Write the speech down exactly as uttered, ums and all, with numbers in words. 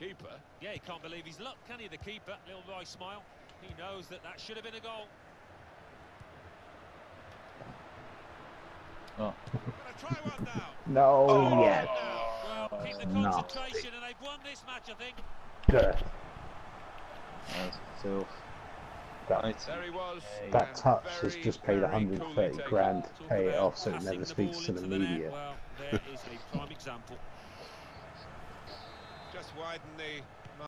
keeper. Yeah, he can't believe his luck, can he, the keeper? Little wry smile. He knows that that should have been a goal. Oh. Gonna try one now. No, Oh, yes. Well, keep the no. concentration, and they've won this match, I think. Good. That's filth. That, Right. There he was. that and touch has very, just paid very one hundred and thirty coolly grand to Talk pay it about off so it passing never the speaks ball to the into net. media. Well, there is a prime example. taken. Just widen the